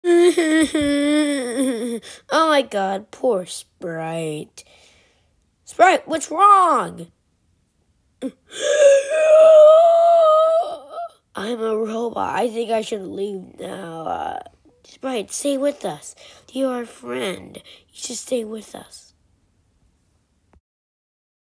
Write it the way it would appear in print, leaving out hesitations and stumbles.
Oh my god, poor Sprite. Sprite, what's wrong? I'm a robot. I think I should leave now. Sprite, stay with us. You're our friend. You should stay with us.